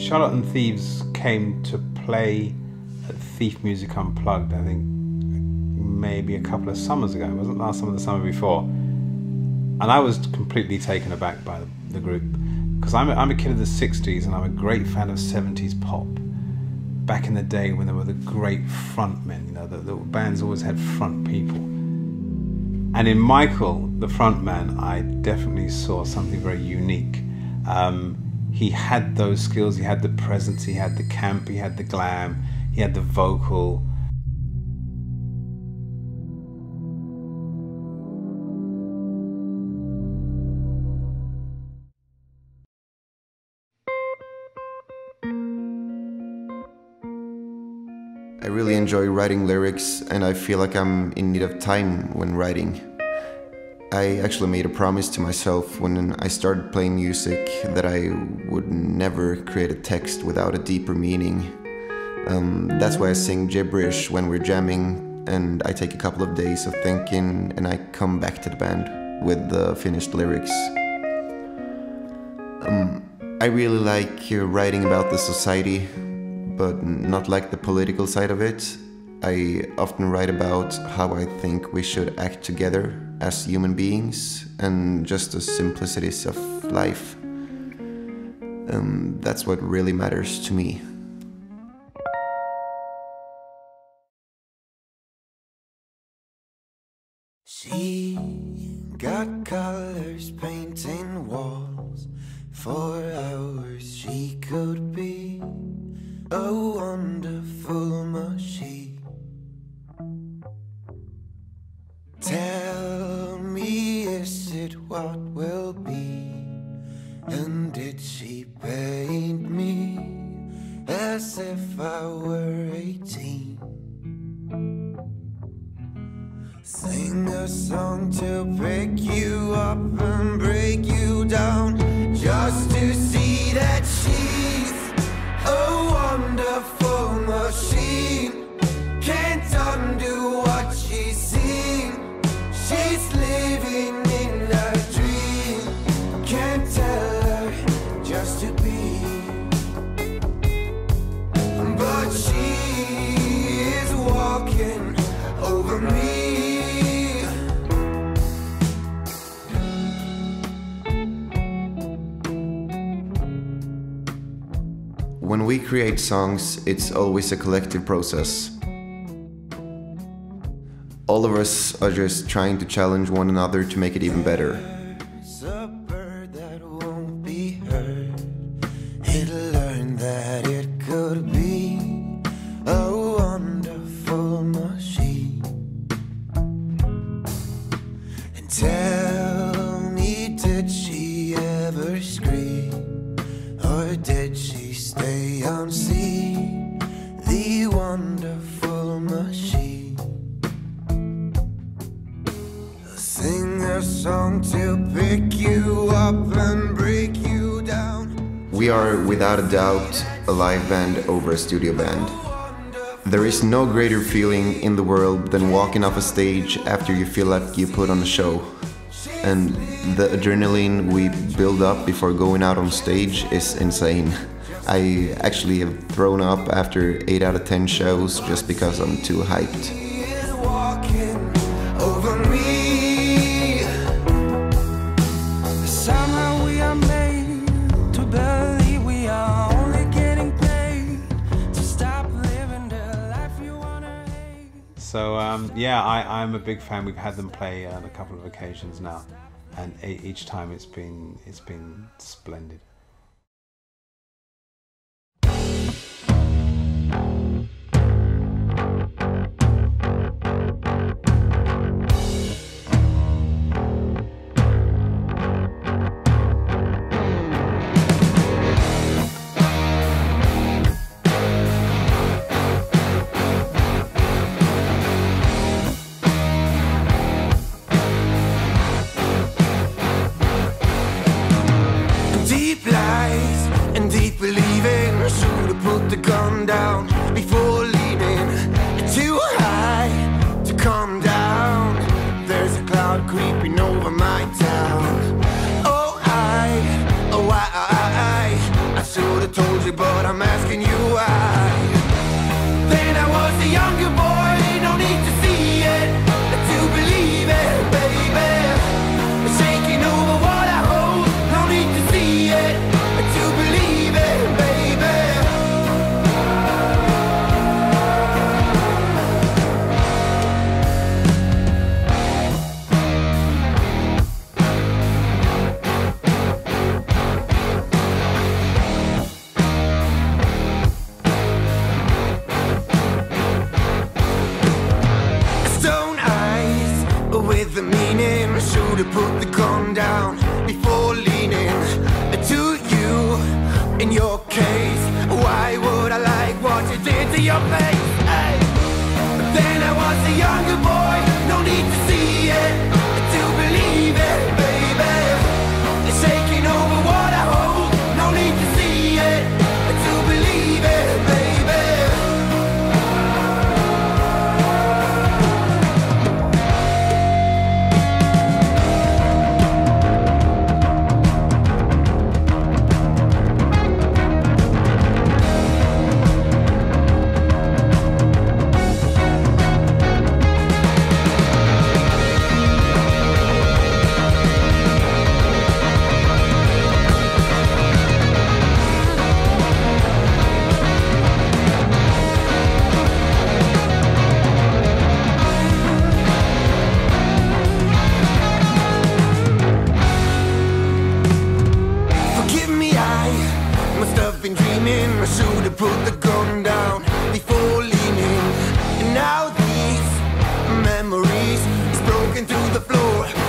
Charlotte and Thieves came to play at Thief Music Unplugged, I think maybe a couple of summers ago. It wasn't last summer, the summer before. And I was completely taken aback by the group, because I'm a kid of the 60s and I'm a great fan of 70s pop. Back in the day when there were the great front men, you know, the bands always had front people. And in Michael, the front man, I definitely saw something very unique. He had those skills, he had the presence, he had the camp, he had the glam, he had the vocal. I really enjoy writing lyrics, and I feel like I'm in need of time when writing. I actually made a promise to myself when I started playing music that I would never create a text without a deeper meaning. That's why I sing gibberish when we're jamming, and I take a couple of days of thinking and I come back to the band with the finished lyrics. I really like writing about the society, but not like the political side of it. I often write about how I think we should act together as human beings and just the simplicities of life. That's what really matters to me. She got colors painting walls. For hours she could be a wonderful machine. Tell me, is it what will be? And did she paint me as if I were 18? Sing a song to pick you up and break you down, just to see that she's a wonderful machine. Can't undo what she's seen. She's living in a dream. Can't tell her just to be, but she is walking over me. When we create songs, it's always a collective process. All of us are just trying to challenge one another to make it even better. There's a bird that won't be heard. It learned that it could be a wonderful machine. And tell me, did she ever scream? Or did she stay unseen? The wonderful machine. Sing a song to pick you up and break you down. We are, without a doubt, a live band over a studio band. There is no greater feeling in the world than walking off a stage after you feel like you put on a show. And the adrenaline we build up before going out on stage is insane. I actually have thrown up after 8 out of 10 shows just because I'm too hyped. She is walking over me. Somehow we are made to believe we are only getting paid to stop living the life you wanna hate. So yeah, I'm a big fan. We've had them play on a couple of occasions now, and each time it's been splendid. Deep asking you why. Then I was a younger boy, no need to see it, to believe it, baby. Shaking over what I hold, no need to see it, to believe it, baby. Stone eyes with the meaning, should have put the gun down before leaning to you. In your case, why would I like what you did to your face? Hey. But then I was a younger boy, no need to see it, to believe it, baby. Shaking over what I hold, no need to see it, to believe it, baby. Forgive me, I must have been dreaming. I should have put the gun down before leaning. And now these memories is broken through the floor.